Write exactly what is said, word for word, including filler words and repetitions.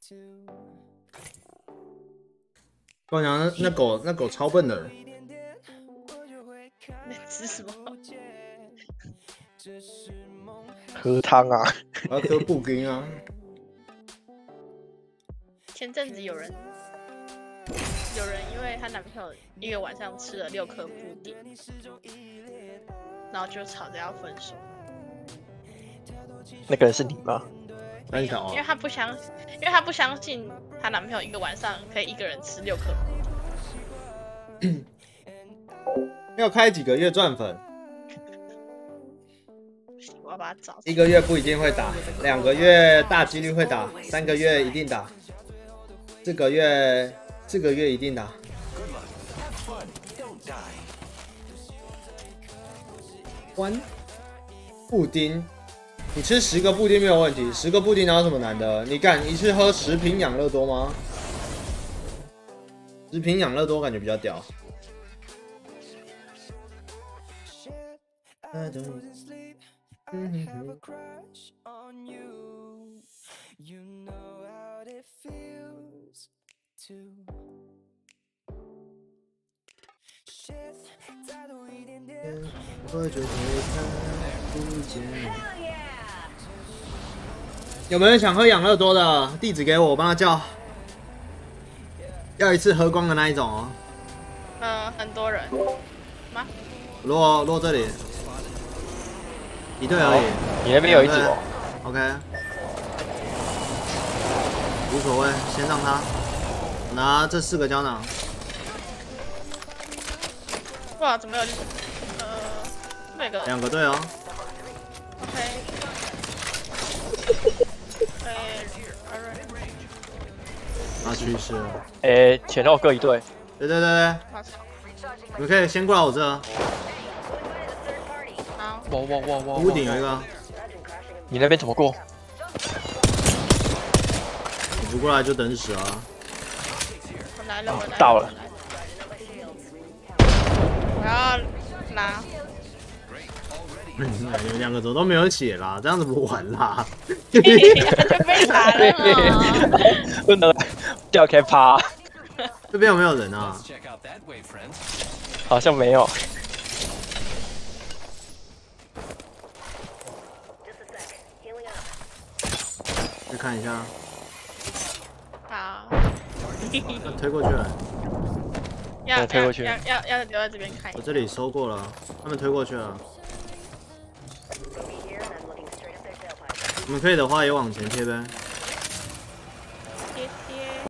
跟我讲，那那狗那狗超笨的。 那吃什么？ 喝汤啊！ 我要喝布丁啊！ 前阵子有人，有人因为她男朋友一个晚上吃了六颗布丁，然后就吵着要分手。 那个人是你吗？ 那你想因为她不相，因为她不相信她男朋友一个晚上可以一个人吃六颗布丁。 要开几个月赚粉？ 我要把它找。 一个月不一定会打，两个月大几率会打，三个月一定打，四个月四个月一定打。关布丁，你吃十个布丁没有问题，十个布丁哪有什么难的？你敢一次喝十瓶养乐多吗？十瓶养乐多感觉比较屌。有没有人想喝养乐多的？地址给我，我帮他叫。要一次喝光的那一种哦。 嗯、呃，很多人吗？ 落落这里，一队而已。 你那边有一组哦。 OK， 无所谓，先让他拿这四个胶囊。 哇，怎么有？呃，每个两个队哦。 OK。哎， 拿趋势了。 诶，前后各一队。 对对对对。你们可以先过来我这。 好。 哇哇哇哇！ 屋顶有一个。 你那边怎么过？ 你不过来就等死啊！ 我来了，我来了。 到了。 我要拿。 你们两个怎么都没有血啦？这样子不玩啦？ 就被打了嘛！ 不能掉开趴。 这边有没有人啊？ 好像没有。 去看一下。 好。 推过去了。 要推过去。 要要要留在这边看。 我这里收过了，他们推过去了。你们可以的话也往前贴呗。